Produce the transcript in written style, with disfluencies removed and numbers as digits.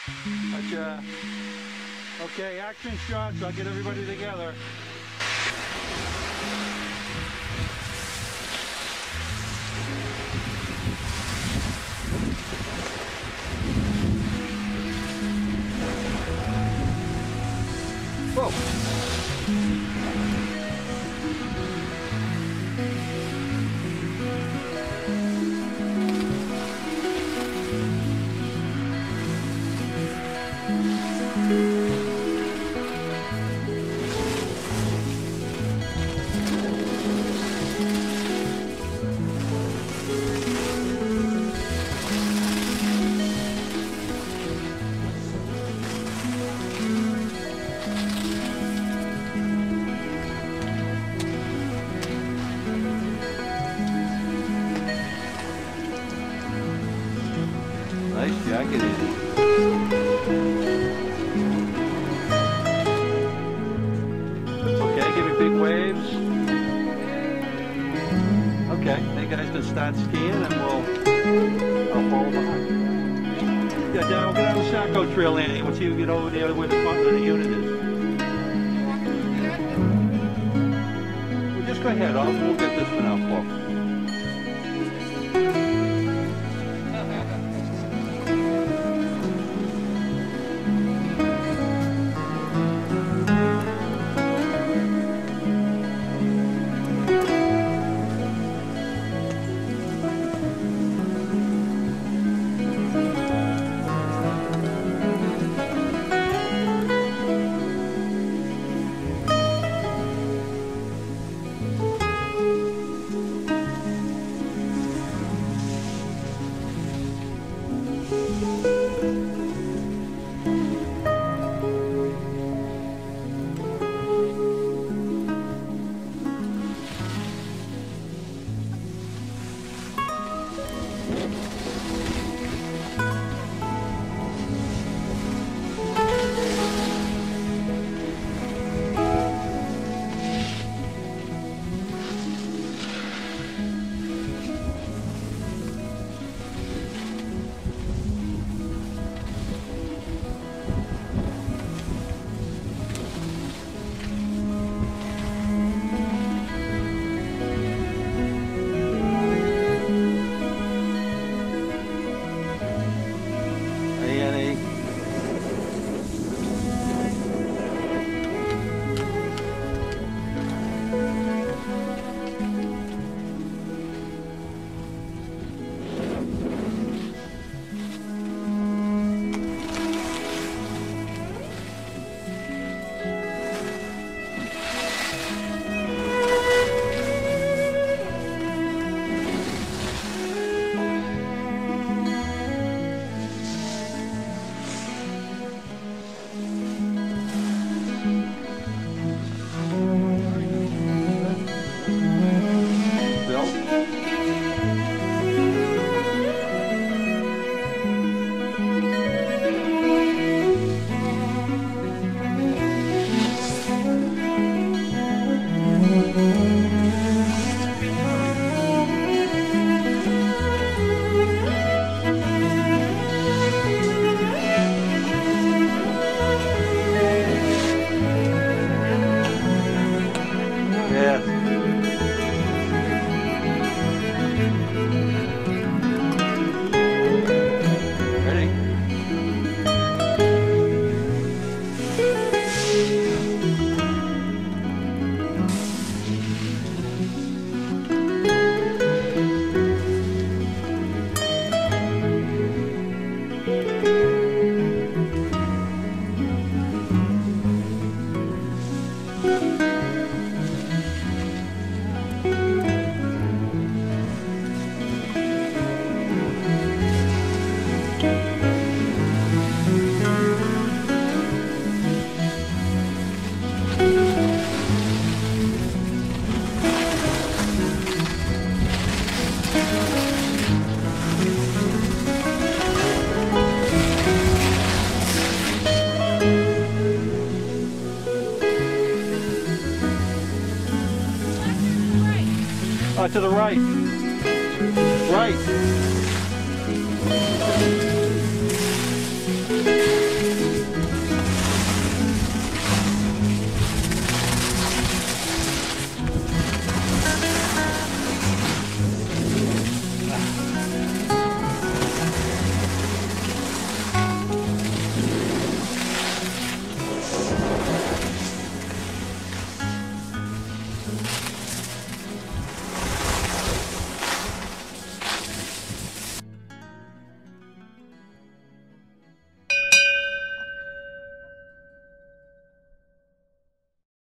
Gotcha. Okay, action shots. I'll get everybody together. Whoa. Nice jacket in. Okay, give me big waves. Okay, then you guys just start skiing and I'll follow behind. Yeah, we'll get on the Saco Trail, Annie. We'll see if we get over there where the front of the unit is. Well, just go ahead, we'll get this one out for. To the right. Right.